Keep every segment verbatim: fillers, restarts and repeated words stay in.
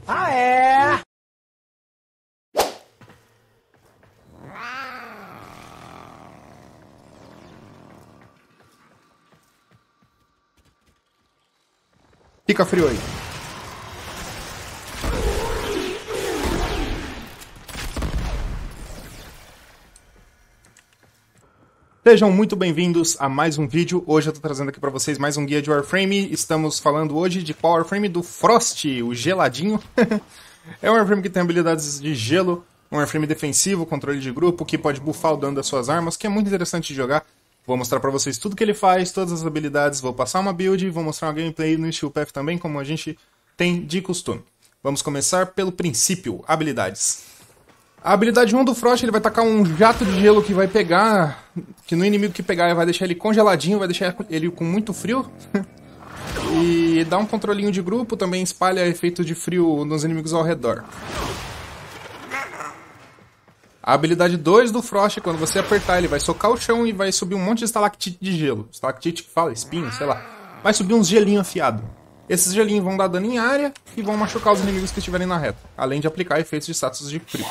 Ah, é? Fica frio aí. Sejam muito bem-vindos a mais um vídeo. Hoje eu tô trazendo aqui pra vocês mais um guia de Warframe. Estamos falando hoje de qual Warframe? Do Frost, o geladinho. É um Warframe que tem habilidades de gelo, um Warframe defensivo, controle de grupo, que pode buffar o dano das suas armas, que é muito interessante de jogar. Vou mostrar pra vocês tudo que ele faz, todas as habilidades, vou passar uma build, vou mostrar uma gameplay no Steel Path também, como a gente tem de costume. Vamos começar pelo princípio, habilidades. A habilidade um do Frost, ele vai tacar um jato de gelo que vai pegar, que no inimigo que pegar vai deixar ele congeladinho, vai deixar ele com muito frio. E dá um controlinho de grupo, também espalha efeito de frio nos inimigos ao redor. A habilidade dois do Frost, quando você apertar, ele vai socar o chão e vai subir um monte de estalactite de gelo. Estalactite que fala, espinho, sei lá. Vai subir uns gelinhos afiados. Esses gelinhos vão dar dano em área e vão machucar os inimigos que estiverem na reta. Além de aplicar efeitos de status de frio.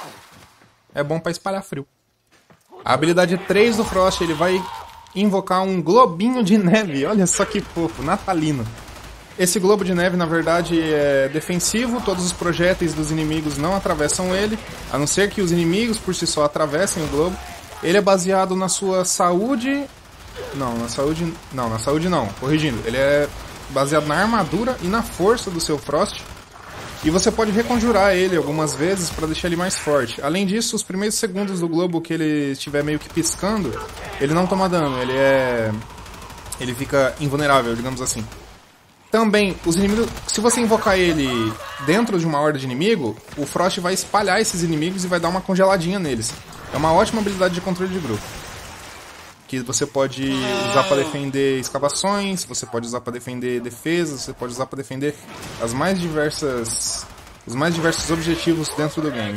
É bom pra espalhar frio. A habilidade três do Frost, ele vai invocar um globinho de neve. Olha só que fofo, natalino. Esse globo de neve, na verdade, é defensivo. Todos os projéteis dos inimigos não atravessam ele, a não ser que os inimigos por si só atravessem o globo. Ele é baseado na sua saúde... Não, na saúde... Não, na saúde não. Corrigindo. Ele é baseado na armadura e na força do seu Frost. E você pode reconjurar ele algumas vezes para deixar ele mais forte. Além disso, os primeiros segundos do globo que ele estiver meio que piscando, ele não toma dano. Ele é... Ele fica invulnerável, digamos assim. Também, os inimigos, se você invocar ele dentro de uma horda de inimigo, o Frost vai espalhar esses inimigos e vai dar uma congeladinha neles. É uma ótima habilidade de controle de grupo. Que você pode usar para defender escavações, você pode usar para defender defesas, você pode usar para defender as mais diversas, os mais diversos objetivos dentro do game.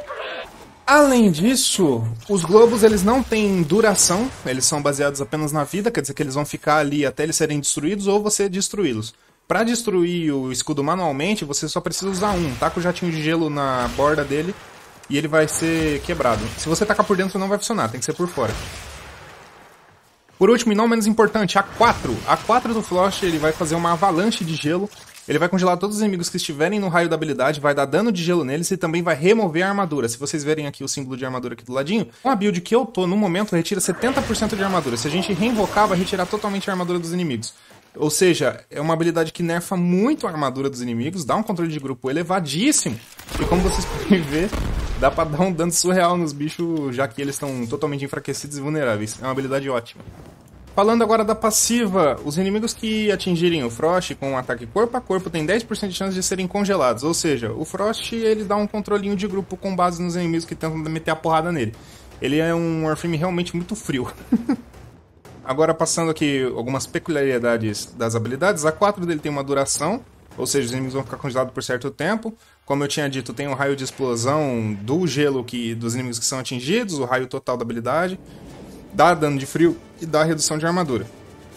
Além disso, os globos eles não têm duração, eles são baseados apenas na vida, quer dizer que eles vão ficar ali até eles serem destruídos ou você destruí-los. Para destruir o escudo manualmente, você só precisa usar um, taca o jatinho de gelo na borda dele e ele vai ser quebrado. Se você tacar por dentro não vai funcionar, tem que ser por fora. Por último e não menos importante, a quatro. A quatro do Frost ele vai fazer uma avalanche de gelo. Ele vai congelar todos os inimigos que estiverem no raio da habilidade, vai dar dano de gelo neles e também vai remover a armadura. Se vocês verem aqui o símbolo de armadura aqui do ladinho, uma build que eu tô no momento retira setenta por cento de armadura. Se a gente reinvocar, vai retirar totalmente a armadura dos inimigos. Ou seja, é uma habilidade que nerfa muito a armadura dos inimigos, dá um controle de grupo elevadíssimo. E como vocês podem ver, dá pra dar um dano surreal nos bichos, já que eles estão totalmente enfraquecidos e vulneráveis. É uma habilidade ótima. Falando agora da passiva, os inimigos que atingirem o Frost com um ataque corpo a corpo têm dez por cento de chance de serem congelados. Ou seja, o Frost ele dá um controlinho de grupo com base nos inimigos que tentam meter a porrada nele. Ele é um Warframe realmente muito frio. Agora passando aqui algumas peculiaridades das habilidades. A quatro dele tem uma duração, ou seja, os inimigos vão ficar congelados por certo tempo. Como eu tinha dito, tem um raio de explosão do gelo que, dos inimigos que são atingidos, o raio total da habilidade. Dá dano de frio e dá redução de armadura.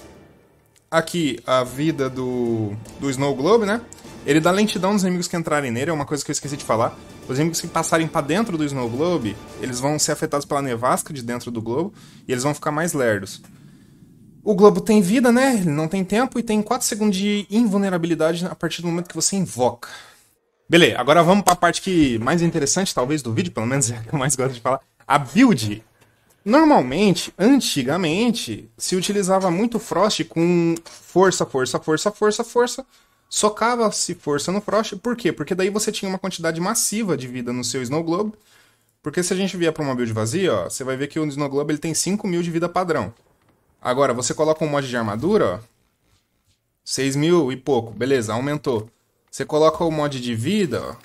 Aqui, a vida do, do Snow Globe, né? Ele dá lentidão nos inimigos que entrarem nele, é uma coisa que eu esqueci de falar. Os inimigos que passarem para dentro do Snow Globe, eles vão ser afetados pela nevasca de dentro do globo e eles vão ficar mais lerdos. O globo tem vida, né? Ele não tem tempo e tem quatro segundos de invulnerabilidade a partir do momento que você invoca. Beleza, agora vamos para a parte que mais interessante, talvez, do vídeo, pelo menos é a que eu mais gosto de falar. A build. Normalmente, antigamente, se utilizava muito Frost com força, força, força, força, força. Socava-se força no Frost. Por quê? Porque daí você tinha uma quantidade massiva de vida no seu Snow Globe. Porque se a gente vier para uma build vazia, ó, você vai ver que o Snow Globe ele tem cinco mil de vida padrão. Agora, você coloca um mod de armadura, ó, seis mil e pouco. Beleza, aumentou. Você coloca o mod de vida, ó,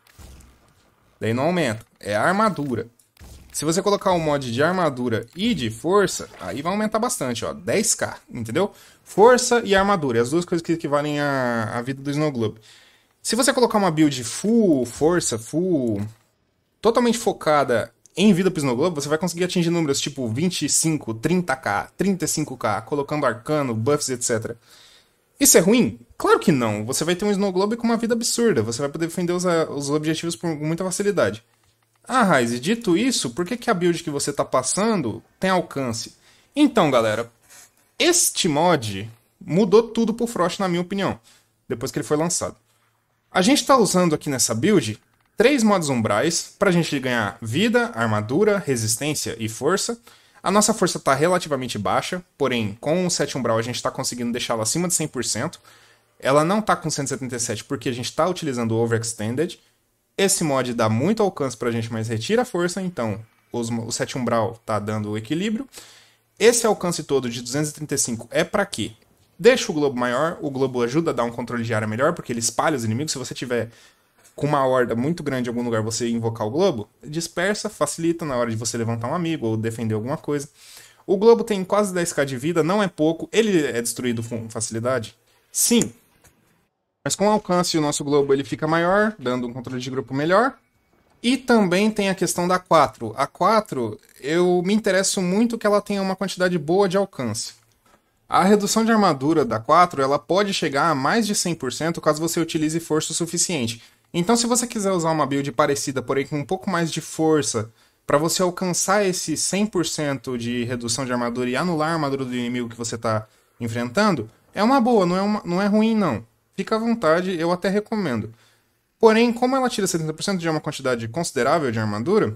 daí não aumenta. É a armadura. Se você colocar um mod de armadura e de força, aí vai aumentar bastante, ó, dez k, entendeu? Força e armadura, as duas coisas que equivalem à, à vida do Snow Globe. Se você colocar uma build full força, full, totalmente focada em vida pro Snow Globe, você vai conseguir atingir números tipo vinte e cinco, trinta k, trinta e cinco k, colocando arcano, buffs, etcétera. Isso é ruim? Claro que não. Você vai ter um Snow Globe com uma vida absurda. Você vai poder defender os, os objetivos com muita facilidade. Ah, Raiz, dito isso, por que, que a build que você está passando tem alcance? Então, galera, este mod mudou tudo pro Frost, na minha opinião, depois que ele foi lançado. A gente está usando aqui nessa build três mods umbrais para a gente ganhar vida, armadura, resistência e força. A nossa força está relativamente baixa, porém com o sete umbral a gente está conseguindo deixá-la acima de cem por cento. Ela não está com cento e setenta e sete porque a gente está utilizando o Overextended. Esse mod dá muito alcance pra gente, mas retira a força, então os, o sete umbral tá dando o equilíbrio. Esse alcance todo de duzentos e trinta e cinco é pra quê? Deixa o globo maior, o globo ajuda a dar um controle de área melhor, porque ele espalha os inimigos. Se você tiver com uma horda muito grande em algum lugar, você invocar o globo, dispersa, facilita na hora de você levantar um amigo ou defender alguma coisa. O globo tem quase dez mil de vida, não é pouco. Ele é destruído com facilidade? Sim. Mas com o alcance o nosso globo ele fica maior, dando um controle de grupo melhor. E também tem a questão da quatro. A quatro, eu me interesso muito que ela tenha uma quantidade boa de alcance. A redução de armadura da quatro, ela pode chegar a mais de cem por cento caso você utilize força o suficiente. Então se você quiser usar uma build parecida, porém com um pouco mais de força, para você alcançar esse cem por cento de redução de armadura e anular a armadura do inimigo que você está enfrentando, é uma boa, não é, uma, não é ruim não. Fica à vontade, eu até recomendo. Porém, como ela tira setenta por cento de uma quantidade considerável de armadura,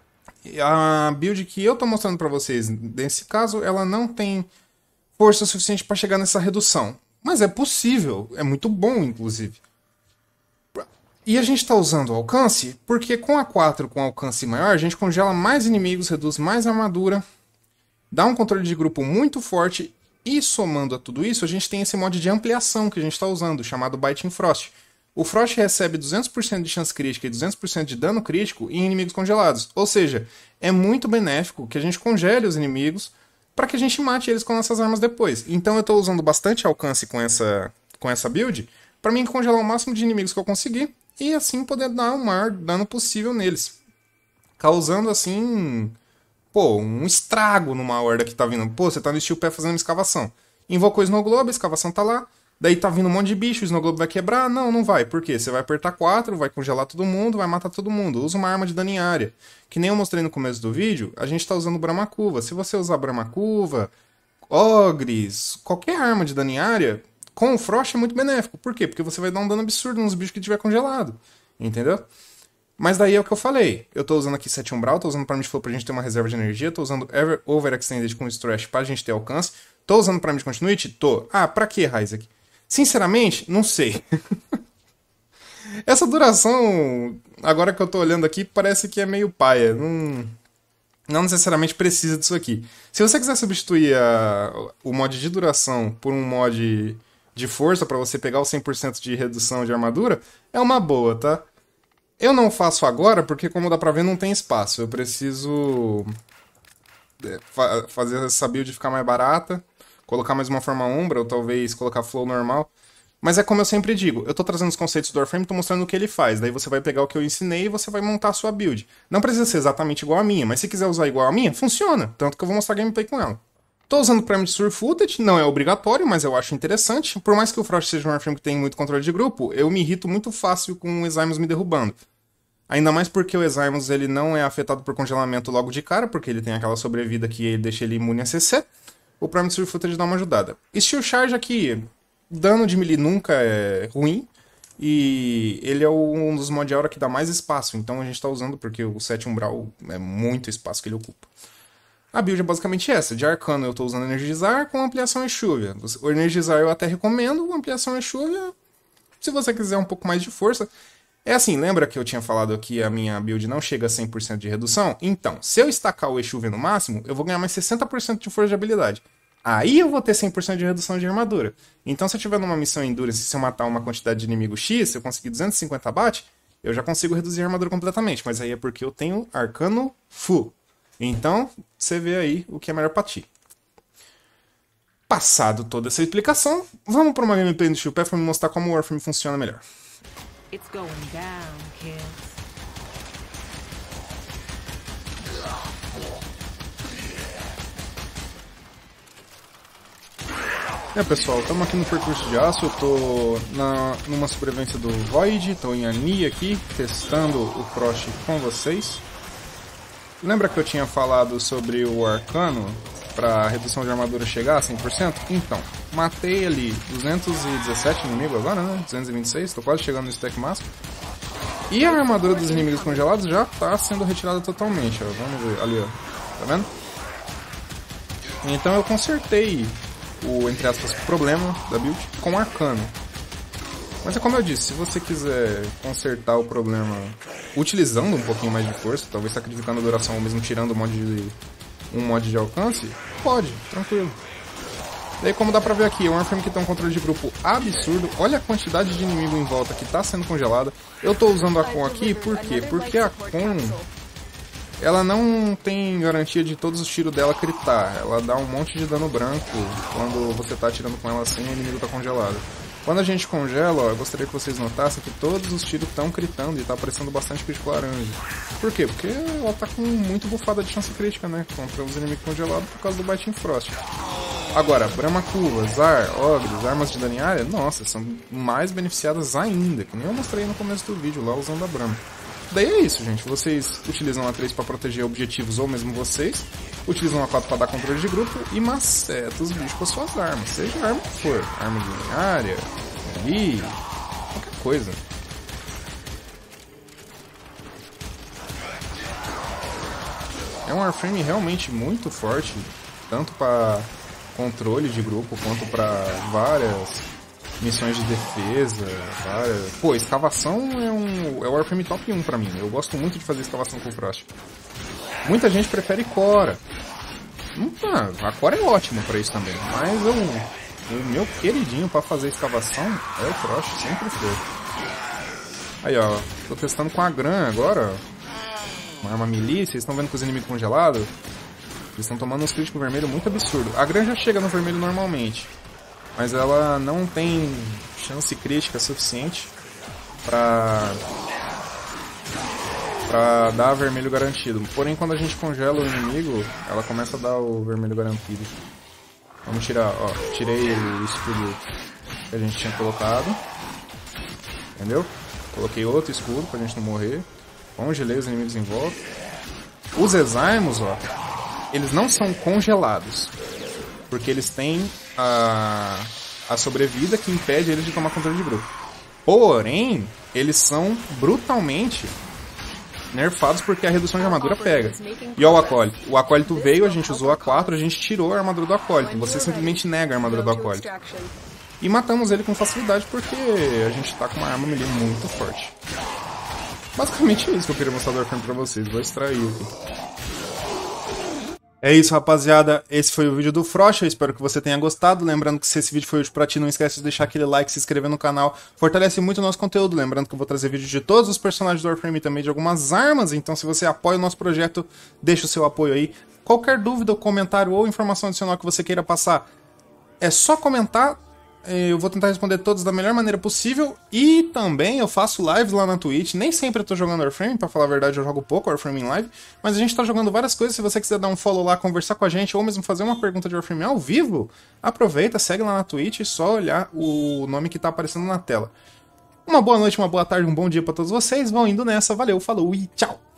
a build que eu estou mostrando para vocês, nesse caso, ela não tem força suficiente para chegar nessa redução. Mas é possível, é muito bom, inclusive. E a gente está usando o alcance, porque com a quatro com alcance maior, a gente congela mais inimigos, reduz mais armadura, dá um controle de grupo muito forte. E somando a tudo isso, a gente tem esse mod de ampliação que a gente está usando, chamado Biting Frost. O Frost recebe duzentos por cento de chance crítica e duzentos por cento de dano crítico em inimigos congelados. Ou seja, é muito benéfico que a gente congele os inimigos para que a gente mate eles com nossas armas depois. Então eu estou usando bastante alcance com essa, com essa build para mim congelar o máximo de inimigos que eu conseguir e assim poder dar o maior dano possível neles. Causando assim... Pô, um estrago numa horda que tá vindo. Pô, você tá no Steel Path fazendo uma escavação. Invocou o Snow Globe, a escavação tá lá. Daí tá vindo um monte de bicho, o Snow Globe vai quebrar? Não, não vai. Por quê? Você vai apertar quatro, vai congelar todo mundo, vai matar todo mundo. Usa uma arma de dano em área. Que nem eu mostrei no começo do vídeo, a gente tá usando Brahmacuva. Se você usar Brahmacuva, Ogres, qualquer arma de dano em área, com o Frost é muito benéfico. Por quê? Porque você vai dar um dano absurdo nos bichos que tiver congelado. Entendeu? Mas daí é o que eu falei. Eu tô usando aqui sete umbral, tô usando Primal Flow pra gente ter uma reserva de energia, tô usando Ever Overextended com Strash pra gente ter alcance, tô usando Primal Continuity? Tô. Ah, pra que, Isaac? Sinceramente, não sei. Essa duração, agora que eu tô olhando aqui, parece que é meio paia. Não, não necessariamente precisa disso aqui. Se você quiser substituir a, o mod de duração por um mod de força pra você pegar o cem por cento de redução de armadura, é uma boa, tá? Eu não faço agora porque, como dá pra ver, não tem espaço. Eu preciso fa fazer essa build ficar mais barata, colocar mais uma forma umbra, ou talvez colocar flow normal. Mas é como eu sempre digo, eu tô trazendo os conceitos do Warframe e tô mostrando o que ele faz. Daí você vai pegar o que eu ensinei e você vai montar a sua build. Não precisa ser exatamente igual a minha, mas se quiser usar igual a minha, funciona. Tanto que eu vou mostrar gameplay com ela. Tô usando Premature Footage, não é obrigatório, mas eu acho interessante. Por mais que o Frost seja um Warframe que tem muito controle de grupo, eu me irrito muito fácil com o Exymus me derrubando. Ainda mais porque o Exymus ele não é afetado por congelamento logo de cara, porque ele tem aquela sobrevida que deixa ele imune a C C. O Premature Footage dá uma ajudada. Steel Charge aqui, dano de melee nunca é ruim. E ele é um dos mods de aura que dá mais espaço, então a gente está usando porque o sete umbral é muito espaço que ele ocupa. A build é basicamente essa. De arcano eu estou usando energizar com ampliação Exúvia. O energizar eu até recomendo, ampliação Exúvia, se você quiser um pouco mais de força. É assim, lembra que eu tinha falado que a minha build não chega a cem por cento de redução? Então, se eu estacar o Exúvia no máximo, eu vou ganhar mais sessenta por cento de força de habilidade. Aí eu vou ter cem por cento de redução de armadura. Então se eu tiver numa missão Endurance, se eu matar uma quantidade de inimigo X, se eu conseguir duzentos e cinquenta abate, eu já consigo reduzir a armadura completamente. Mas aí é porque eu tenho arcano full. Então, você vê aí o que é melhor pra ti. Passado toda essa explicação, vamos para uma gameplay do Steel Path para me mostrar como o Warframe funciona melhor. It's going down, kids. É, pessoal, estamos aqui no percurso de aço, eu tô na, numa sobrevivência do Void, tô em Ani aqui, testando o Frost com vocês. Lembra que eu tinha falado sobre o Arcano, para redução de armadura chegar a cem por cento? Então, matei ali duzentos e dezessete inimigos agora, né? duzentos e vinte e seis, tô quase chegando no stack máximo. E a armadura dos inimigos congelados já está sendo retirada totalmente, ó. Vamos ver, ali, ó. Tá vendo? Então eu consertei o, entre aspas, problema da build com Arcano. Mas é como eu disse, se você quiser consertar o problema utilizando um pouquinho mais de força, talvez sacrificando a duração ou mesmo tirando um mod de, um mod de alcance, pode, tranquilo. Daí, como dá pra ver aqui, é um Warframe que tem um controle de grupo absurdo. Olha a quantidade de inimigo em volta que tá sendo congelada. Eu tô usando a Con aqui, por quê? Porque a Con, ela não tem garantia de todos os tiros dela critar. Ela dá um monte de dano branco quando você tá atirando com ela assim e o inimigo tá congelado. Quando a gente congela, ó, eu gostaria que vocês notassem que todos os tiros estão critando e tá aparecendo bastante crítico laranja. Por quê? Porque ela tá com muito bufada de chance crítica, né? Contra os inimigos congelados por causa do Biting Frost. Agora, Brahma Curva, Zar, Ogres, armas de dano em área, nossa, são mais beneficiadas ainda, que nem eu mostrei no começo do vídeo lá usando a Brahma. Daí é isso, gente. Vocês utilizam a três para proteger objetivos ou mesmo vocês, utilizam a quatro para dar controle de grupo e maceta os bichos com as suas armas, seja a arma que for, arma de dano em área, ali, qualquer coisa. É um Warframe realmente muito forte, tanto para controle de grupo quanto para várias missões de defesa, várias... Pô, escavação é um é o Warframe top um pra mim. Eu gosto muito de fazer escavação com o Frost. Muita gente prefere Cora. Hum, ah, a Cora é ótima pra isso também, mas eu, o meu queridinho pra fazer escavação é o Frost, sempre foi. Aí, ó, tô testando com a Gran agora, ó. Uma arma melee, vocês estão vendo com os inimigos congelados? Eles estão tomando uns críticos vermelhos muito absurdo. A Gran já chega no vermelho normalmente, mas ela não tem chance crítica suficiente pra, pra dar vermelho garantido. Porém, quando a gente congela o inimigo, ela começa a dar o vermelho garantido. Vamos tirar, ó, tirei o escudo que a gente tinha colocado. Entendeu? Coloquei outro escudo pra gente não morrer. Congelei os inimigos em volta. Os Exaimos, ó, eles não são congelados, porque eles têm a, a sobrevida que impede eles de tomar controle de grupo. Porém, eles são brutalmente nerfados porque a redução de armadura pega. E ó, o Acólito. O Acólito veio, a gente usou a quatro, a gente tirou a armadura do Acólito. Você simplesmente nega a armadura do Acólito. E matamos ele com facilidade porque a gente tá com uma arma melee muito forte. Basicamente é isso que eu queria mostrar do Warframe pra vocês. Vou extrair aqui. É isso, rapaziada. Esse foi o vídeo do Frost. Eu espero que você tenha gostado. Lembrando que se esse vídeo foi útil pra ti, não esquece de deixar aquele like, se inscrever no canal. Fortalece muito o nosso conteúdo. Lembrando que eu vou trazer vídeos de todos os personagens do Warframe e também de algumas armas. Então, se você apoia o nosso projeto, deixa o seu apoio aí. Qualquer dúvida, comentário ou informação adicional que você queira passar, é só comentar. Eu vou tentar responder todos da melhor maneira possível. E também eu faço lives lá na Twitch. Nem sempre eu tô jogando Warframe, pra falar a verdade eu jogo pouco Warframe em live. Mas a gente tá jogando várias coisas. Se você quiser dar um follow lá, conversar com a gente, ou mesmo fazer uma pergunta de Warframe ao vivo, aproveita, segue lá na Twitch e só olhar o nome que tá aparecendo na tela. Uma boa noite, uma boa tarde, um bom dia pra todos vocês. Vão indo nessa, valeu, falou e tchau!